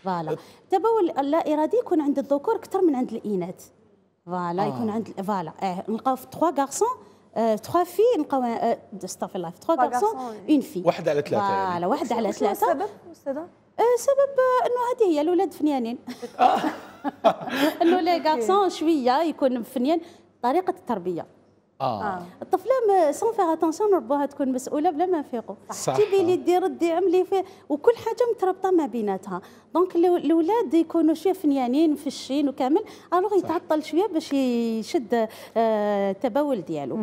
فوالا. التبول اللا ارادي يكون عند الذكور اكثر من عند الاناث. فوالا يكون عند فوالا نلقاو في 3 غارسون 3 في نلقاو استغفر الله في 3 غارسون اون في. واحد على 3 يعني. فوالا واحد على 3. السبب استاذه؟ سبب انه هذه هي الاولاد فنيانين. انه لي غارسون شويه يكون فنيان. طريقه التربيه الطفله سون فيغ اتونسيون نربوها تكون مسؤوله بلا ما نفيقوا. جيبي لي دير ردي عملي فيه وكل حاجه مترابطه ما بيناتها. دونك الاولاد يكونوا شويه فنيانين في الشين وكامل الوغ يتعطل شويه باش يشد التبول ديالو.